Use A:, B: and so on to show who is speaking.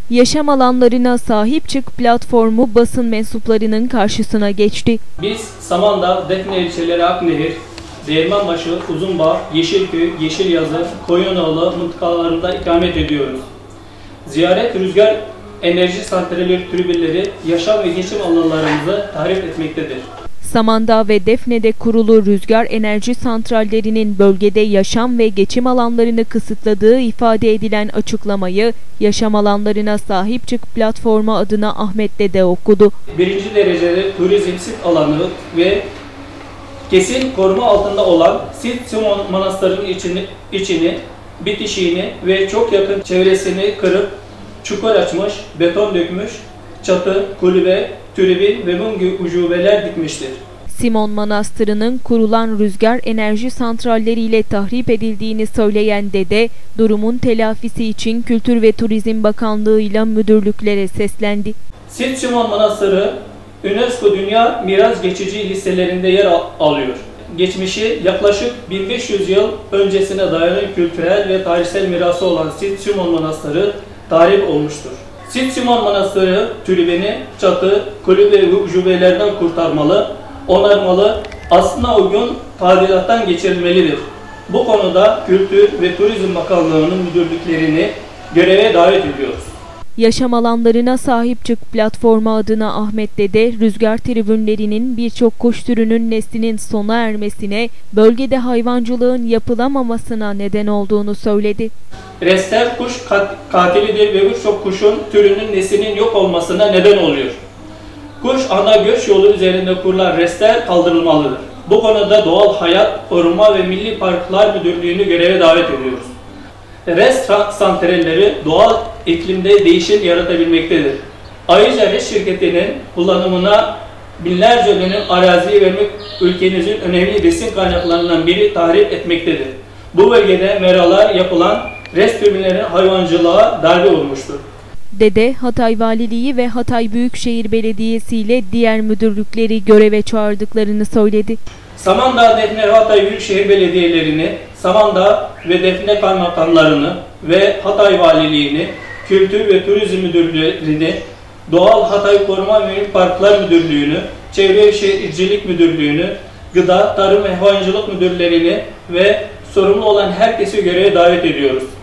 A: Yaşam alanlarına sahip çık platformu basın mensuplarının karşısına geçti.
B: Biz Samandağ, Defne ilçeleri Aknehir, Değirmenbaşı, Uzunbağ, Yeşilköy, Yeşilyazı, Koyunoğlu mıntıkalarında ikamet ediyoruz. Ziyaret rüzgar enerji santralleri tribünleri yaşam ve geçim alanlarımızı tahrip etmektedir.
A: Samandağ ve Defne'de kurulu rüzgar enerji santrallerinin bölgede yaşam ve geçim alanlarını kısıtladığı ifade edilen açıklamayı yaşam alanlarına sahip çık platformu adına Ahmet Dede okudu.
B: Birinci derecede turizm sit alanı ve kesin koruma altında olan Sit-Simon Manastırı'nın içini, bitişiğini ve çok yakın çevresini kırıp çukur açmış, beton dökmüş, çatı, kulübe, tribün ve mum gibi ucubeler dikmiştir.
A: Simon Manastırı'nın kurulan rüzgar enerji santralleriyle tahrip edildiğini söyleyen Dede, durumun telafisi için Kültür ve Turizm Bakanlığı'yla müdürlüklere seslendi.
B: Sit-Simon Manastırı, UNESCO Dünya Miras Geçici listelerinde yer alıyor. Geçmişi yaklaşık 1500 yıl öncesine dayanan kültürel ve tarihsel mirası olan Sit-Simon Manastırı tahrip olmuştur. Sit-Simon Manastırı türbeni, çatı, kulübe ve ucubelerden kurtarmalı, onarmalı, aslına uygun tadilattan geçirilmelidir. Bu konuda Kültür ve Turizm Bakanlığı'nın müdürlüklerini göreve davet ediyoruz.
A: Yaşam alanlarına sahip çık platformu adına Ahmet Dede, rüzgar tribünlerinin birçok kuş türünün neslinin sona ermesine, bölgede hayvancılığın yapılamamasına neden olduğunu söyledi.
B: Rester kuş katilidir ve birçok kuşun türünün neslinin yok olmasına neden oluyor. Kuş ana göç yolu üzerinde kurulan rester kaldırılmalıdır. Bu konuda Doğal Hayat Koruma ve Milli Parklar Müdürlüğü'nü göreve davet ediyoruz. Rest santralleri doğal iklimde değişim yaratabilmektedir. Ayrıca RES şirketinin kullanımına binlerce dönüm araziyi vermek ülkemizin önemli besin kaynaklarından biri tahrip etmektedir. Bu bölgede meralar yapılan RES türbinlerinin hayvancılığa darbe olmuştur.
A: Dede, Hatay Valiliği ve Hatay Büyükşehir Belediyesi ile diğer müdürlükleri göreve çağırdıklarını söyledi.
B: Samandağ, Defne ve Hatay Büyükşehir Belediyelerini, Samandağ ve Defne Kaymakamlarını ve Hatay Valiliğini, Kültür ve Turizm Müdürlüğü'nü, Doğal Hatay Koruma ve Milli Parklar Müdürlüğü'nü, Çevre ve Şehircilik Müdürlüğü'nü, Gıda, Tarım ve Hayvancılık Müdürlerini ve sorumlu olan herkesi göreve davet ediyoruz.